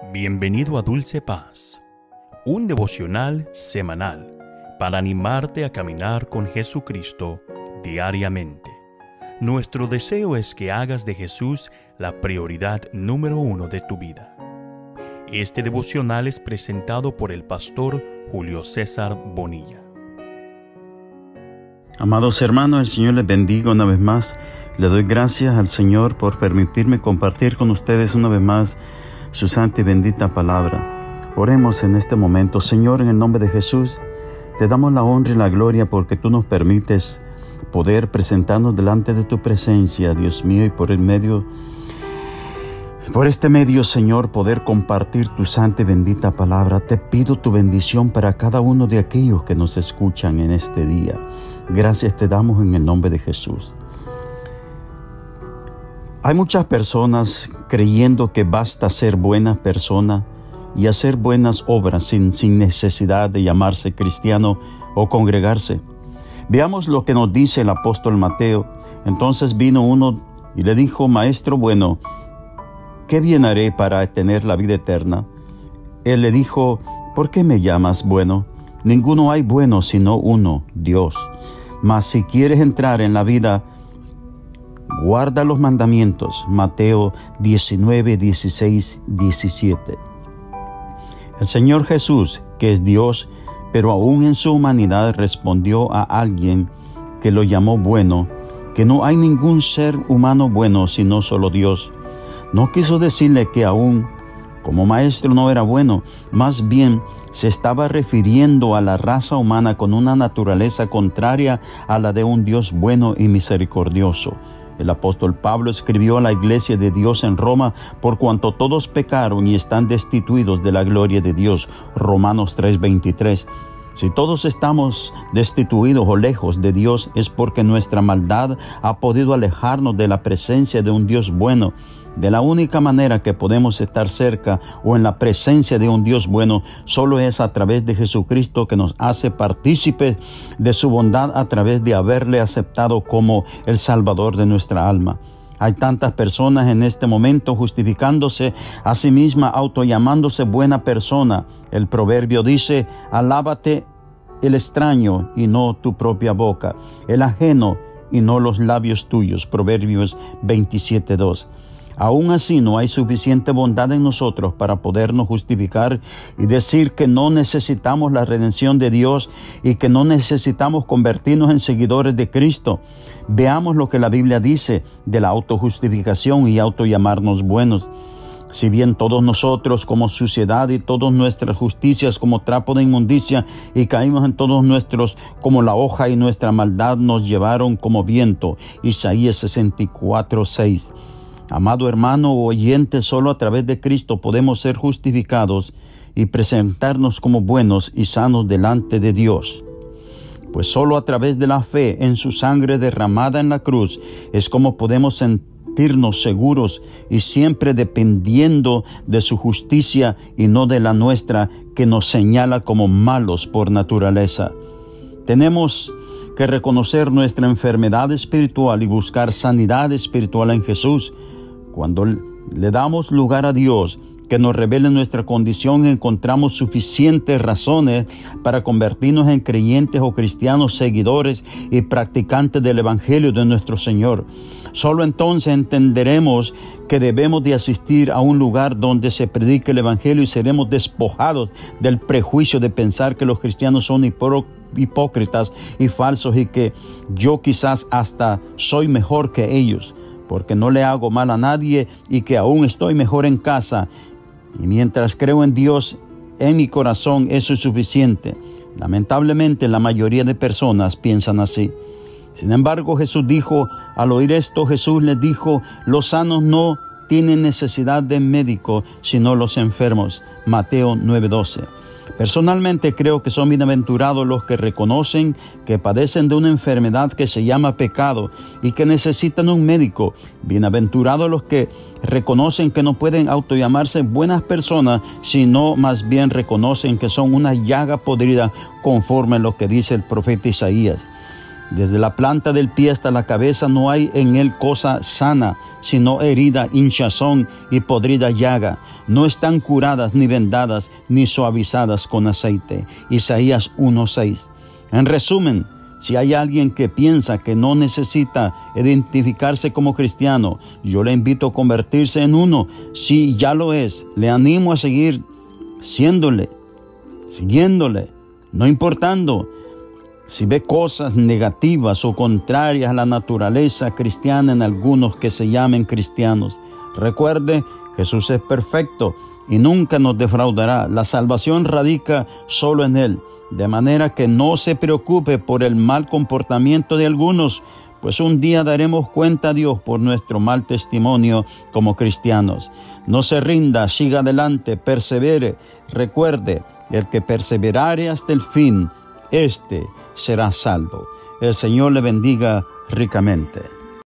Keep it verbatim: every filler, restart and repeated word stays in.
Bienvenido a Dulce Paz, un devocional semanal para animarte a caminar con Jesucristo diariamente. Nuestro deseo es que hagas de Jesús la prioridad número uno de tu vida. Este devocional es presentado por el pastor Julio César Bonilla. Amados hermanos, el Señor les bendiga una vez más. Le doy gracias al Señor por permitirme compartir con ustedes una vez más su santa y bendita palabra. Oremos en este momento. Señor, en el nombre de Jesús, te damos la honra y la gloria porque tú nos permites poder presentarnos delante de tu presencia, Dios mío, y por el medio, por este medio, Señor, poder compartir tu santa y bendita palabra. Te pido tu bendición para cada uno de aquellos que nos escuchan en este día. Gracias te damos en el nombre de Jesús. Hay muchas personas creyendo que basta ser buena persona y hacer buenas obras sin, sin necesidad de llamarse cristiano o congregarse. Veamos lo que nos dice el apóstol Mateo. Entonces vino uno y le dijo: Maestro bueno, ¿qué bien haré para tener la vida eterna? Él le dijo: ¿por qué me llamas bueno? Ninguno hay bueno sino uno, Dios. Mas si quieres entrar en la vida, guarda los mandamientos. Mateo diecinueve, dieciséis, diecisiete. El Señor Jesús, que es Dios, pero aún en su humanidad, respondió a alguien que lo llamó bueno, que no hay ningún ser humano bueno sino solo Dios. No quiso decirle que aún como maestro no era bueno, más bien se estaba refiriendo a la raza humana con una naturaleza contraria a la de un Dios bueno y misericordioso. El apóstol Pablo escribió a la iglesia de Dios en Roma: por cuanto todos pecaron y están destituidos de la gloria de Dios. Romanos tres veintitrés. Si todos estamos destituidos o lejos de Dios, es porque nuestra maldad ha podido alejarnos de la presencia de un Dios bueno. De la única manera que podemos estar cerca o en la presencia de un Dios bueno, solo es a través de Jesucristo, que nos hace partícipes de su bondad a través de haberle aceptado como el Salvador de nuestra alma. Hay tantas personas en este momento justificándose a sí misma, autollamándose buena persona. El proverbio dice: alábate el extraño y no tu propia boca, el ajeno y no los labios tuyos. Proverbios veintisiete dos. Aún así no hay suficiente bondad en nosotros para podernos justificar y decir que no necesitamos la redención de Dios y que no necesitamos convertirnos en seguidores de Cristo. Veamos lo que la Biblia dice de la autojustificación y autollamarnos buenos. Si bien todos nosotros como suciedad y todas nuestras justicias como trapo de inmundicia, y caímos en todos nuestros como la hoja, y nuestra maldad nos llevaron como viento. Isaías sesenta y cuatro, seis. Amado hermano o oyente, solo a través de Cristo podemos ser justificados y presentarnos como buenos y sanos delante de Dios. Pues solo a través de la fe en su sangre derramada en la cruz es como podemos sentirnos seguros y siempre dependiendo de su justicia y no de la nuestra, que nos señala como malos por naturaleza. Tenemos que reconocer nuestra enfermedad espiritual y buscar sanidad espiritual en Jesús. Cuando le damos lugar a Dios que nos revele nuestra condición, encontramos suficientes razones para convertirnos en creyentes o cristianos, seguidores y practicantes del Evangelio de nuestro Señor. Solo entonces entenderemos que debemos de asistir a un lugar donde se predique el Evangelio y seremos despojados del prejuicio de pensar que los cristianos son hipócritas y falsos y que yo quizás hasta soy mejor que ellos, porque no le hago mal a nadie y que aún estoy mejor en casa. Y mientras creo en Dios en mi corazón, eso es suficiente. Lamentablemente, la mayoría de personas piensan así. Sin embargo, Jesús dijo, al oír esto, Jesús les dijo: los sanos no tienen necesidad de médico, sino los enfermos. Mateo nueve doce. Personalmente creo que son bienaventurados los que reconocen que padecen de una enfermedad que se llama pecado y que necesitan un médico. Bienaventurados los que reconocen que no pueden autollamarse buenas personas, sino más bien reconocen que son una llaga podrida, conforme a lo que dice el profeta Isaías. Desde la planta del pie hasta la cabeza no hay en él cosa sana, sino herida, hinchazón y podrida llaga. No están curadas, ni vendadas, ni suavizadas con aceite. Isaías uno seis. En resumen, si hay alguien que piensa que no necesita identificarse como cristiano, yo le invito a convertirse en uno. Si ya lo es, le animo a seguir siéndole, siguiéndole, no importando si ve cosas negativas o contrarias a la naturaleza cristiana en algunos que se llamen cristianos. Recuerde, Jesús es perfecto y nunca nos defraudará. La salvación radica solo en Él, de manera que no se preocupe por el mal comportamiento de algunos, pues un día daremos cuenta a Dios por nuestro mal testimonio como cristianos. No se rinda, siga adelante, persevere. Recuerde, el que perseverare hasta el fin, este será salvo. El Señor le bendiga ricamente.